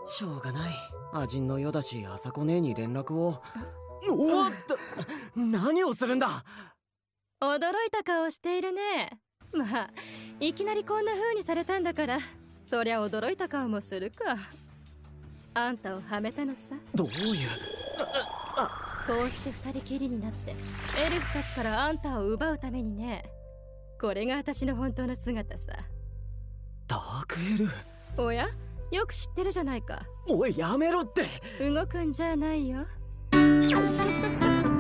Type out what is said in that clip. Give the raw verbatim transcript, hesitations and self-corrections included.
しょうがない。アジンの世だし、朝子姉に連絡を。おっと、何をするんだ。 驚いた顔しているね。まあいきなりこんな風にされたんだから、そりゃ驚いた顔もするか。あんたをはめたのさ。 どういう。 こうして二人きりになってエルフたちからあんたを奪うためにね。これが私の本当の姿さ。 ダークエルフ。 おや、よく知ってるじゃないか。 おい、やめろって。 動くんじゃないよ。